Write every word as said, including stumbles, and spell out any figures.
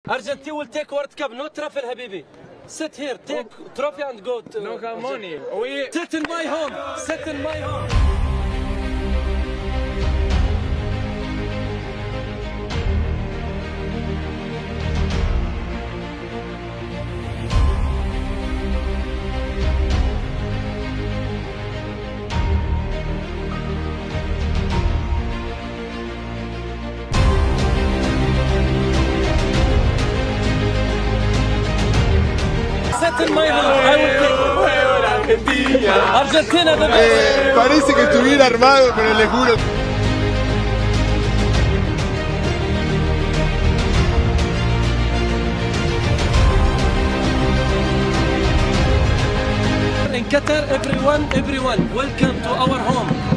Argentina will take World Cup, no trophy, Habibi. Sit here, take oh. trophy and go. To, no uh, money. We sit in my home. Sit in my home. In my home. I will take it. Argentina the best. Eh, parece que estuviera armado, pero le juro. In Qatar, everyone, everyone, welcome to our home.